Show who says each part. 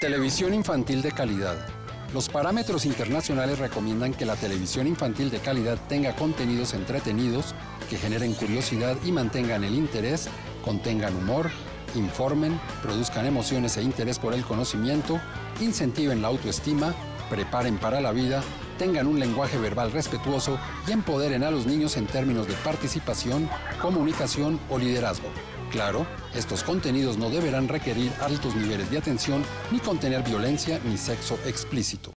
Speaker 1: Televisión infantil de calidad. Los parámetros internacionales recomiendan que la televisión infantil de calidad tenga contenidos entretenidos, que generen curiosidad y mantengan el interés, contengan humor, informen, produzcan emociones e interés por el conocimiento, incentiven la autoestima, preparen para la vida, tengan un lenguaje verbal respetuoso y empoderen a los niños en términos de participación, comunicación o liderazgo. Claro, estos contenidos no deberán requerir altos niveles de atención ni contener violencia ni sexo explícito.